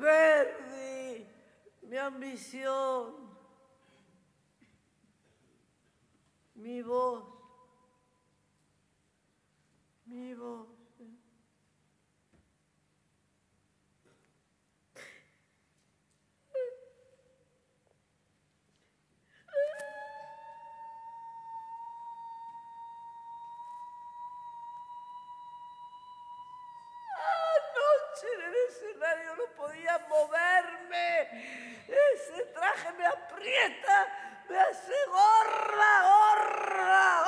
Verdi, mi ambición, mi voz, mi voz. En el escenario no podía moverme. Ese traje me aprieta, me hace gorda, gorda,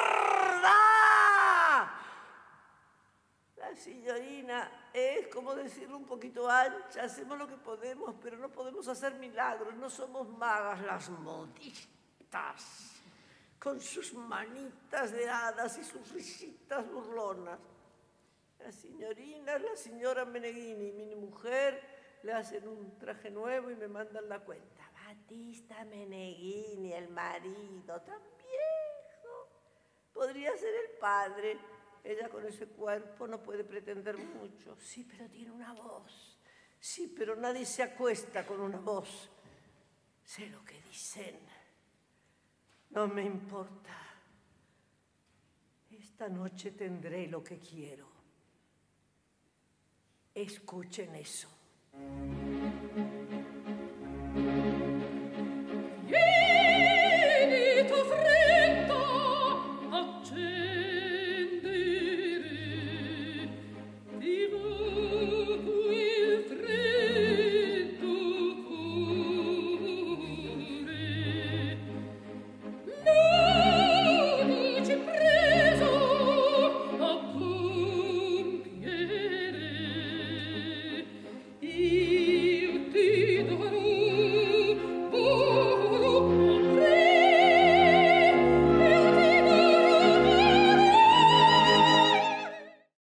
gorda. La signorina es, como decirlo, un poquito ancha. Hacemos lo que podemos, pero no podemos hacer milagros. No somos magas las modistas, con sus manitas de hadas y sus risitas burlonas. La signorina es la señora Meneghini, mi mujer, le hacen un traje nuevo y me mandan la cuenta. Battista Meneghini, el marido, tan viejo. Podría ser el padre. Ella con ese cuerpo no puede pretender mucho. Sí, pero tiene una voz. Sí, pero nadie se acuesta con una voz. Sé lo que dicen. No me importa. Esta noche tendré lo que quiero. Escuchen eso.